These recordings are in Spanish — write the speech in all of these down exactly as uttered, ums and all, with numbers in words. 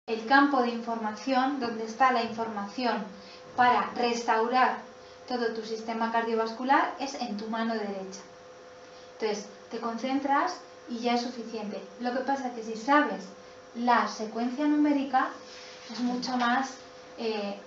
el campo de información, donde está la información para restaurar todo tu sistema cardiovascular, es en tu mano derecha. Entonces, te concentras y ya es suficiente. Lo que pasa es que si sabes la secuencia numérica, es mucho más... Eh,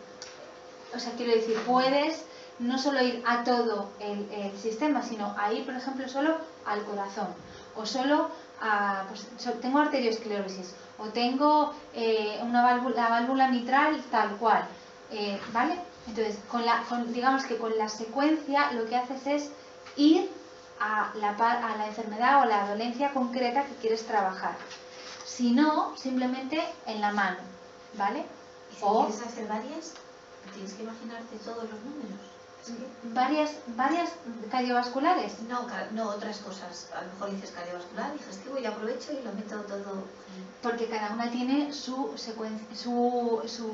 o sea, quiero decir, puedes no solo ir a todo el, el sistema, sino a ir, por ejemplo, solo al corazón, o solo a... Pues, tengo arteriosclerosis, o tengo eh, una válvula, la válvula mitral tal cual, eh, ¿vale? Entonces, con la, con, digamos que con la secuencia lo que haces es ir a la, a la enfermedad o la dolencia concreta que quieres trabajar. Si no, simplemente en la mano, ¿vale? ¿Y si o, quieres hacer varias? Tienes que imaginarte todos los números. Es que... varias, varias cardiovasculares. No, no, otras cosas. A lo mejor dices cardiovascular, digestivo y aprovecho y lo meto todo. Porque cada una tiene su secuencia, su su,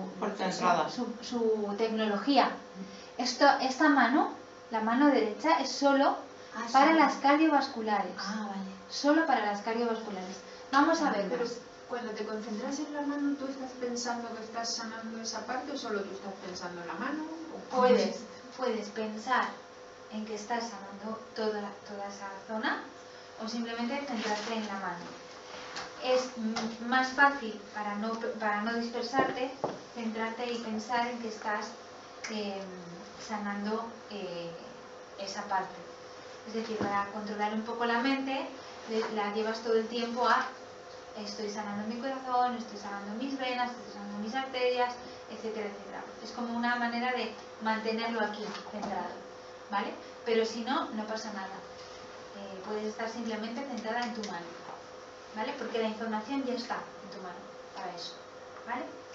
su, su tecnología. Esto, esta mano, la mano derecha, es solo ah, para sí. las cardiovasculares. Ah, vale. Solo para las cardiovasculares. Vamos a ver. Pero cuando te concentras en la mano, ¿tú estás pensando que estás sanando esa parte o solo tú estás pensando en la mano? Puedes, puedes pensar en que estás sanando toda, toda esa zona o simplemente centrarte en la mano. Es más fácil, para no, para no dispersarte, centrarte y pensar en que estás eh, sanando eh, esa parte. Es decir, para controlar un poco la mente, la llevas todo el tiempo a estoy sanando mi corazón, estoy sanando mis venas, estoy sanando mis arterias, etcétera, etcétera. Es como una manera de mantenerlo aquí, centrado, ¿vale? Pero si no, no pasa nada. Eh, puedes estar simplemente centrada en tu mano, ¿vale? Porque la información ya está en tu mano para eso, ¿vale?